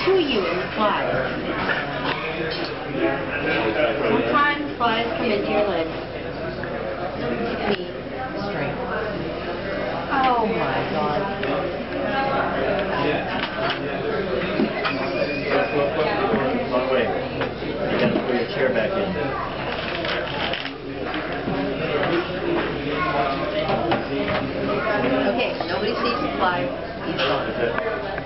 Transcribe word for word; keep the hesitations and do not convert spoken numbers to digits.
to you in the flies. Sometimes flies come into your legs. Me. Straight. Oh my God. Long way. You gotta put your chair back in. Okay, nobody sees the fly. He's gone.